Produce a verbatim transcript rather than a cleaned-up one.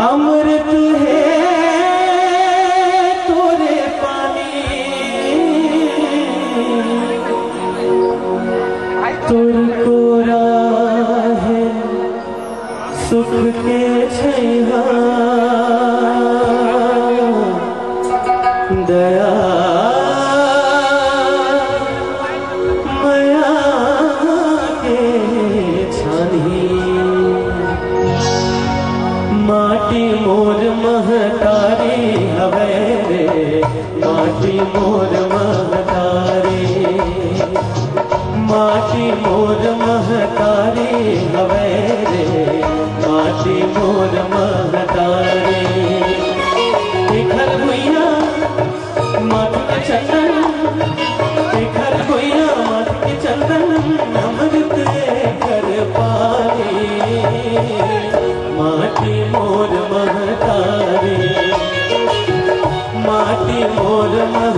अमृत है तोरे पानी तुर कोरा है सुख के छैया दया मया के छानी माटी मोर महतारी हवे रे माटी मोर महतारी माटी मोर महतारी हवे रे माटी मोर महतारी घर भुइया माथ के चंदन घर भुइया माथ के चंदन अमृत कर पानी माटी मोर महतारी माटी मोर